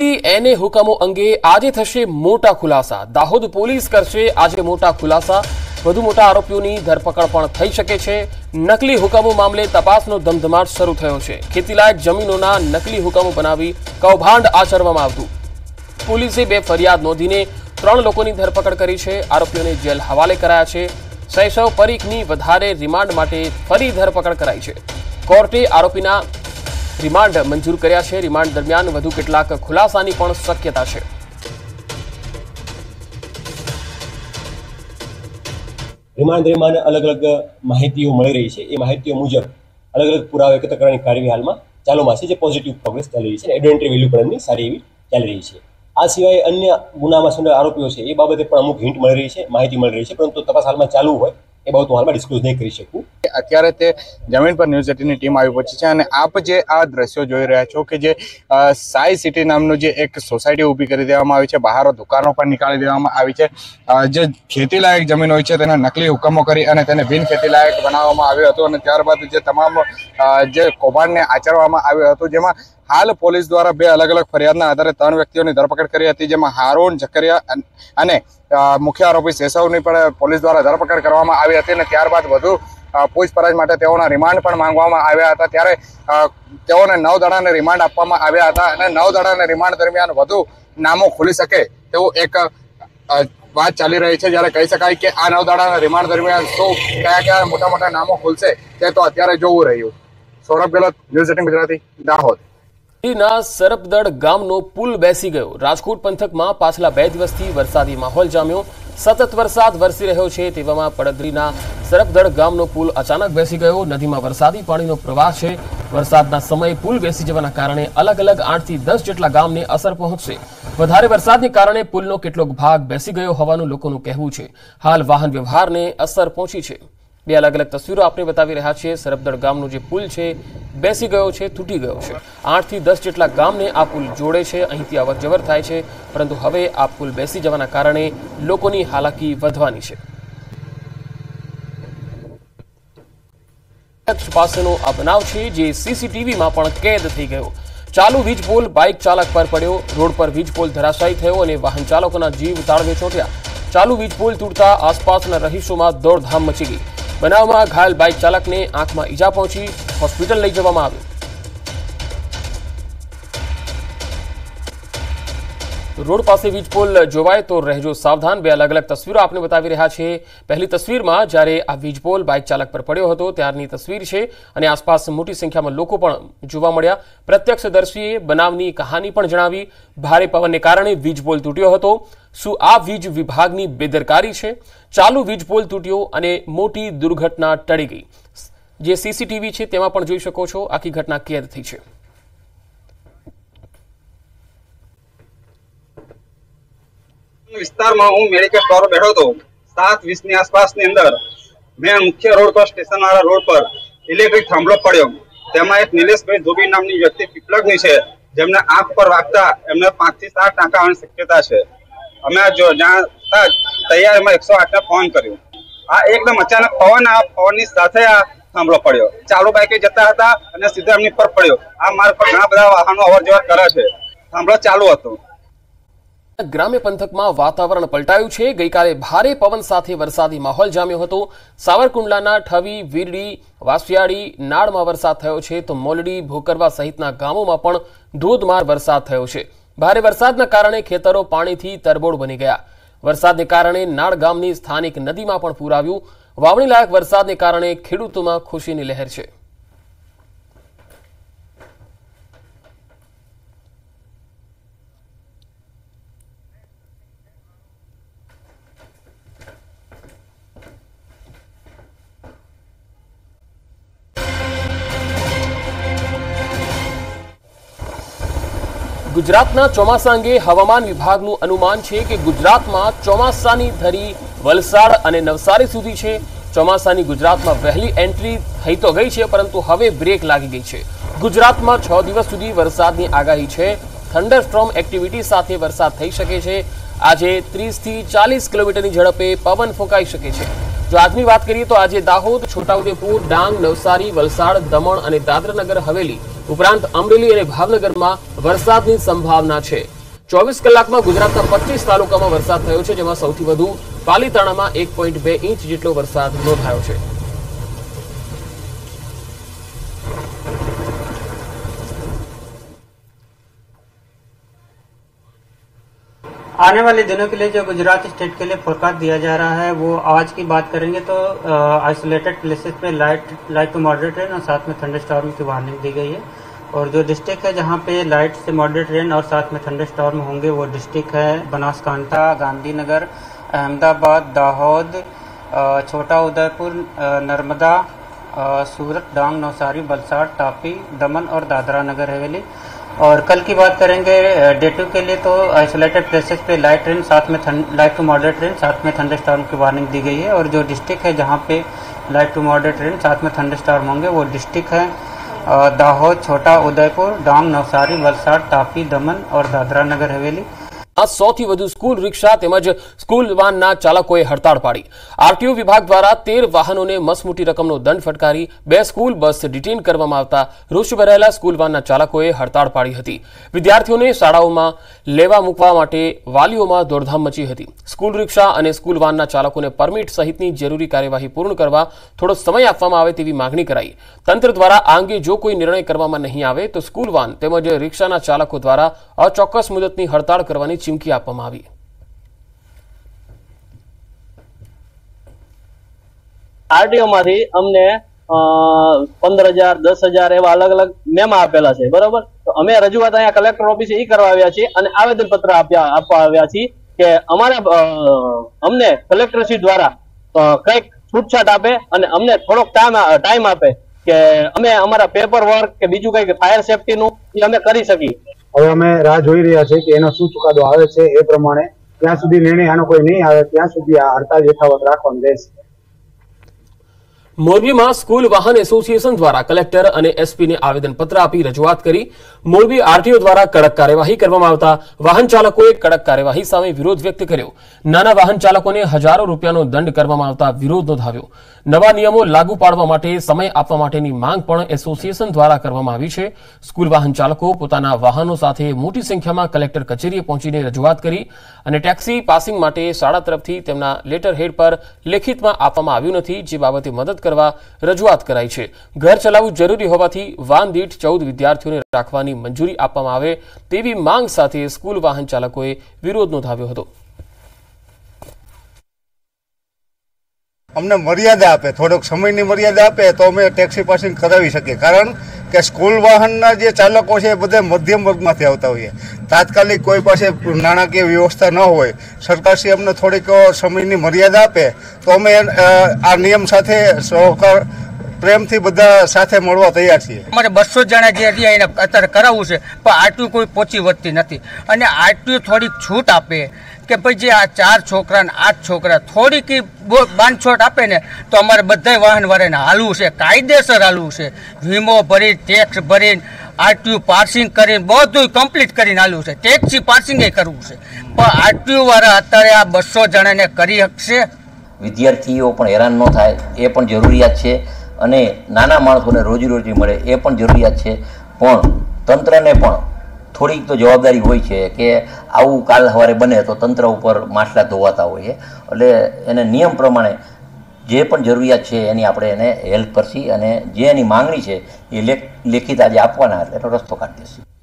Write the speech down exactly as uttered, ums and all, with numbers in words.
એને હુકમો અંગે આજે થશે મોટા ખુલાસા। દાહોદ પોલીસ કરશે આજે મોટા ખુલાસા। વધુ મોટા આરોપીઓની ધરપકડ પણ થઈ શકે છે। નકલી હુકમો મામલે તપાસનો ધમધમાટ શરૂ થયો છે। ખેતીલાયક જમીનોના નકલી હુકમો બનાવી કૌભાંડ આચરવામાં આવતું। પોલીસે બે ફરિયાદ નોંધીને ત્રણ લોકોની ધરપકડ કરી છે। આરોપીઓને જેલ હવાલે કરાયા છે। શૈશવ પરીખની વધારે રિમાન્ડ માટે ફરી ધરપકડ કરાઈ છે। કોર્ટે આરોપીના रिमांड मंजूर कर्या छे। रिमांड दरमियान वधु केटलाक खुलासानी पण शक्यता छे। रिमांड दरमियान अलग अलग माहितीओ मळी रही छे। ए माहितीओ मुजब अलग अलग पुरावा एकत्र करवानी कार्यवाही हालमां चालुमां छे, जे पॉजिटिव प्रोग्रेस चाली रही छे। एविडेंटरी वेल्यू पण एमनी सारी एवी चाली रही छे। आ सिवाय अन्य गुनामां संडोवाયેલા आरोपीओ छे ए बाबते पण अमुक हिंट मळी रही छे, माहिती मळी रही छे, परंतु तपास हालमां चालू होय એ બાબત હું હાલમાં ડિસ્ક્લોઝ નહીં કરી શકું। અત્યારે તે જમીન પર ન્યૂઝ એટીનની ટીમ આવી પહોંચી છે અને આપ જે આ દ્રશ્યો જોઈ રહ્યા છો કે જે સાઈ સિટી નામનું જે એક સોસાયટી ઊભી કરી દેવામાં આવી છે, બહાર દુકાનો પણ નીકાળી દેવામાં આવી છે। જે ખેતીલાયક જમીન હોય છે તેને નકલી હુકમો કરી અને તેને બિન ખેતીલાયક બનાવવામાં આવ્યું હતું અને ત્યારબાદ જે તમામ જે કૌભાંડને આચરવામાં આવ્યું હતું, જેમાં હાલ પોલીસ દ્વારા બે અલગ અલગ ફરિયાદના આધારે ત્રણ વ્યક્તિઓની ધરપકડ કરી હતી, જેમાં હારૂન ઝકરિયા અને મુખ્ય આરોપી શેષવની પણ પોલીસ દ્વારા ધરપકડ કરવામાં આવી હતી અને ત્યારબાદ વધુ પૂછપરછ માટે તેઓના રિમાન્ડ પણ માંગવામાં આવ્યા હતા। ત્યારે તેઓને નવ દાડાના રિમાન્ડ આપવામાં આવ્યા હતા અને નવ દાડાના રિમાન્ડ દરમિયાન વધુ નામો ખુલી શકે તેવું એક વાત ચાલી રહી છે। જ્યારે કહી શકાય કે આ નવ દાડાના રિમાન્ડ દરમિયાન શું કયા કયા મોટા મોટા નામો ખુલશે તે તો અત્યારે જોવું રહ્યું। Saurabh Gehlot, news eighteen Gujarati, Dahod. સરપદળ ગામનો પુલ બેસી ગયો। રાજકોટ પંથકમાં પાછલા બે દિવસથી વરસાદી માહોલ જામ્યો। સતત વરસાદ વરસી રહ્યો છે તેવામાં પડદરીના સરપદળ ગામનો પુલ અચાનક બેસી ગયો। નદીમાં વરસાદી પાણીનો પ્રવાહ છે। વરસાદના સમયે પુલ બેસી જવાના કારણે અલગ અલગ આઠ થી દસ જેટલા ગામને અસર પહોંચશે। વધારે વરસાદને કારણે પુલનો કેટલોક ભાગ બેસી ગયો હોવાનું લોકોનું કહેવું છે। હાલ વાહન વ્યવહારને અસર પહોંચી છે। બે અલગ અલગ તસવીરો આપણે બતાવી રહ્યા છીએ। સરપદળ ગામનો જે પુલ છે બેસી ગયો છે, તૂટી ગયો છે। આઠ થી દસ જેટલા ગામને આ પુલ જોડે છે। અહીંથી અવર જવર થાય છે, પરંતુ હવે આ પુલ બેસી જવાના કારણે લોકોની હાલાકી વધવાની છે। પાસેનો આ બનાવ છે જે સીસીટીવીમાં પણ કેદ થઈ ગયો। ચાલુ વીજ પોલ બાઇક ચાલક પર પડ્યો। રોડ પર વીજ પોલ ધરાશાયી થયો અને વાહન ચાલકોના જીવ તાળવે ચોંટ્યા। ચાલુ વીજ પોલ તૂટતા આસપાસના રહીશોમાં દોડધામ મચી ગઈ। બનાવમાં ઘાયલ બાઇક ચાલકને આંખમાં ઈજા પહોંચી હોસ્પિટલ લઈ જવામાં આવ્યો। રોડ પાસે વીજ પોલ જોવાય તો રહેજો સાવધાન। બે અલગ અલગ તસવીરો આપણે બતાવી રહ્યા છીએ। પહેલી તસવીરમાં જ્યારે આ વીજ પોલ બાઇક ચાલક પર પડ્યો હતો ત્યારની તસવીર છે અને આસપાસ મોટી સંખ્યામાં લોકો પણ જોવા મળ્યા। પ્રત્યક્ષદર્શીએ બનાવની કહાની પણ જણાવી। ભારે પવનને કારણે વીજ પોલ તૂટ્યો હતો। શું આ વીજ વિભાગની બેદરકારી છે? ચાલુ વીજ પોલ તૂટ્યો અને મોટી દુર્ઘટના ટળી ગઈ। જે સીસીટીવી છે તેમાં પણ જોઈ શકો છો આખી ઘટના કેદ થઈ છે। વિસ્તારમાં હું મેડિકલ સ્ટોર બેઠો હતો સાત વીસ ની આસપાસની અંદર મેં મુખ્ય રોડ પર સ્ટેશન વાળા રોડ પર ઇલેક્ટ્રિક થાંભલો પડ્યો। તેમાં એક નિલેશભાઈ ધોબી નામની વ્યક્તિ પીપળગની છે, જેમને આંખ પર વાગતા એમને પાંચ થી સાત ટાંકા આવવાની શક્યતા છે। અમે જો જ્યાં તૈયાર એમાં એકસો આઠ ને ફોન કર્યો। આ એકદમ અચાનક પવન આ પવનની સાથે આ થાંભલો પડ્યો। ચાલુ બાઇકે જતા હતા અને સીધા એમની પર પડ્યો। આ માર્ગ પર ઘણા બધા વાહનો અવર જવર કરે છે। થાંભલો ચાલુ હતો। ગ્રામ્ય પંથકમાં વાતાવરણ પલટાયું છે। ગઈકાલે ભારે પવન સાથે વરસાદી માહોલ જામ્યો હતો। સાવરકુંડલાના ઠવી, વીરડી, વાસિયાડી, નાળમાં વરસાદ થયો છે તો મોલડી, ભોકરવા સહિતના ગામોમાં પણ ધોધમાર વરસાદ થયો છે। ભારે વરસાદના કારણે ખેતરો પાણીથી તરબોળ બની ગયા। વરસાદને કારણે નાળ ગામની સ્થાનિક નદીમાં પણ પૂર આવ્યું। વાવણી લાયક વરસાદને કારણે ખેડૂતોમાં ખુશીની લહેર છે। ગુજરાતના ચોમાસા અંગે હવામાન વિભાગનું અનુમાન છે કે ગુજરાતમાં ચોમાસાની ધરી વલસાડ અને નવસારી સુધી છે। ચોમાસાની ગુજરાતમાં વહેલી એન્ટ્રી થઈ તો ગઈ છે, પરંતુ હવે બ્રેક લાગી ગઈ છે। ગુજરાતમાં છ દિવસ સુધી વરસાદની આગાહી છે। થંડરસ્ટ્રોમ એક્ટિવિટી સાથે વરસાદ થઈ શકે છે। આજે ત્રીસ થી ચાલીસ કિલોમીટરની ઝડપે પવન ફૂંકાઈ શકે છે। જો આજની વાત કરીએ તો આજે દાહોદ, છોટાઉદેપુર, ડાંગ, નવસારી, વલસાડ, દમણ અને દાદરાનગર હવેલી ઉપરાંત અમરેલી અને ભાવનગરમાં વરસાદની સંભાવના છે। ચોવીસ કલાકમાં ગુજરાતના પચીસ તાલુકામાં વરસાદ થયો છે, જેમાં સૌથી વધુ પાલીતાણામાં એક પોઈન્ટ બે ઇંચ જેટલો વરસાદ નોંધાયો છે। आने वाले दिनों के लिए जो गुजरात स्टेट के लिए फोरकास्ट दिया जा रहा है, वो आज की बात करेंगे तो आइसोलेटेड प्लेसेस पे light light to moderate rain और साथ में थंडरस्टॉर्म की वार्निंग दी गई है। और जो डिस्ट्रिक्ट है जहां पे लाइट से मॉडरेट रेन और साथ में थंडरस्टॉर्म होंगे वो डिस्ट्रिक्ट है बनासकांठा, गांधीनगर, अहमदाबाद, दाहोद, छोटा उदयपुर, नर्मदा, सूरत, डांग, नवसारी, वलसाड, तापी, दमन और दादरा नगर हवेली। और कल की बात करेंगे डे टू के लिए तो आइसोलेटेड प्लेसेस पे लाइट रेन साथ में लाइट टू मॉडरेट रेन साथ में थंडरस्टॉर्म की वार्निंग दी गई है। और जो डिस्ट्रिक्ट है जहां पे लाइट टू मॉडरेट रेन साथ में थंडरस्टॉर्म होंगे वो डिस्ट्रिक्ट है दाहोद, छोटा उदयपुर, डांग, नवसारी, वलसाड, तापी, दमन और दादरा नगर हवेली। આ સૌથી વધુ સ્કૂલ રિક્ષા તેમજ સ્કૂલ વાનના ચાલકોએ હડતાળ પાડી। આરટીઓ વિભાગ દ્વારા તેર વાહનોને મસમોટી રકમનો દંડ ફટકારી બે સ્કૂલ બસ ડિટેન કરવામાં આવતા રોષ ભરાયેલા સ્કૂલ વાનના ચાલકોએ હડતાળ પાડી હતી। વિદ્યાર્થીઓને શાળાઓમાં લેવા મૂકવા માટે વાલીઓમાં દોડધામ મચી હતી। સ્કૂલ રિક્ષા અને સ્કૂલ વાનના ચાલકોને પરમિટ સહિતની જરૂરી કાર્યવાહી પૂર્ણ કરવા થોડો સમય આપવામાં આવે તેવી માગણી કરાઈ। તંત્ર દ્વારા આ અંગે જો કોઈ નિર્ણય કરવામાં નહીં આવે તો સ્કૂલ વાન તેમજ રિક્ષાના ચાલકો દ્વારા અચોક્કસ મુદતની હડતાળ કરવાની ચીમકી આપવામાં આવી। आरटीओ मांथी अमने पंदर हजार दस हजार एवं अलग अलग मेमा आपेला छे, बराबर। तो अमे रजूआत अहींया कलेक्टर ऑफिसे ई करवा आव्या छीए अने आवेदन पत्र आपवा आव्या छीए के अमारा अमने कलेक्टरश्री द्वारा कंईक छूटछाट आपे अने अमने थोड़ोक टाइम टाइम आपे के अमे अमारा पेपर वर्क के बीजू कंईक फायर सेफ्टीनुं ई अमे करी सकी। હવે અમે રાહ જોઈ રહ્યા છીએ કે એનો શું ચુકાદો આવે છે એ પ્રમાણે ત્યાં સુધી નિર્ણય આનો કોઈ નહીં આવે ત્યાં સુધી આ હડતાલ યથાવત રાખવાનું રહેશે। મોરબીમાં સ્કૂલ વાહન એસોસિએશન દ્વારા કલેક્ટર અને એસપીને આવેદનપત્ર આપી રજૂઆત કરી। મોરબી આરટીઓ દ્વારા કડક કાર્યવાહી કરવામાં આવતા વાહન ચાલકોએ કડક કાર્યવાહી સામે વિરોધ વ્યક્ત કર્યો। નાના વાહન ચાલકોને હજારો રૂપિયાનો દંડ કરવામાં આવતા વિરોધ નોંધાવ્યો। નવા નિયમો લાગુ પાડવા માટે સમય આપવા માટેની માંગ પણ એસોસિએશન દ્વારા કરવામાં આવી છે। સ્કૂલ વાહન ચાલકો પોતાના વાહનો સાથે મોટી સંખ્યામાં કલેક્ટર કચેરીએ પહોંચીને રજૂઆત કરી અને ટેક્સી પાસિંગ માટે શાળા તરફથી તેમના લેટર હેડ પર લેખિતમાં આપવામાં આવ્યું નથી, જે બાબતે મદદ કરવા રજૂઆત કરાઈ છે। ઘર ચલાવવું જરૂરી હોવાથી વાન દીઠ ચૌદ વિદ્યાર્થીઓને રાખવાની મંજૂરી આપવામાં આવે તેવી માંગ સાથે સ્કૂલ વાહન ચાલકોએ વિરોધ નોંધાવ્યો હતો। અમને મર્યાદા આપે, થોડોક સમયની મર્યાદા આપે તો અમે ટેક્સી પાસિંગ કરાવી શકીએ, કારણ કે સ્કૂલ વાહનના જે ચાલકો છે એ બધા મધ્યમ વર્ગમાંથી આવતા હોઈએ। તાત્કાલિક કોઈ પાસે નાણાકીય વ્યવસ્થા ન હોય, સરકારશ્રી અમને થોડીક સમયની મર્યાદા આપે તો અમે આ નિયમ સાથે સહકાર પ્રેમથી બધા સાથે મળવા તૈયાર છીએ। અમારે બસો જણા જે રહ્યા એને અત્યારે કરાવવું છે, પણ આરટીઓ કોઈ પહોંચી વધતી નથી અને આરટીઓ થોડીક છૂટ આપે કે ભાઈ જે આ ચાર છોકરા ને આઠ છોકરા થોડીક બાંધછોડ આપે ને તો અમારે બધા વાહન વાળાને હાલવું છે, કાયદેસર હાલવું છે। વીમો ભરી ટેક્સ ભરીને આરટીઓ પાર્સિંગ કરીને બધું કમ્પ્લીટ કરીને હાલવું છે, ટેક્સી પાર્સિંગ કરવું છે, પણ આરટીઓ વાળા અત્યારે આ બસો જણાને કરી શકશે? વિદ્યાર્થીઓ પણ હેરાન ન થાય એ પણ જરૂરિયાત છે અને નાના માણસોને રોજીરોટી મળે એ પણ જરૂરિયાત છે, પણ તંત્રને પણ થોડીક તો જવાબદારી હોય છે કે આવું કાલ સવારે બને તો તંત્ર ઉપર માછલા ધોવાતા હોય, એટલે એને નિયમ પ્રમાણે જે પણ જરૂરિયાત છે એની આપણે એને હેલ્પ કરશી અને જે એની માંગણી છે એ લેખિત આજે આપવાના એટલે એનો રસ્તો કાઢી દેશું।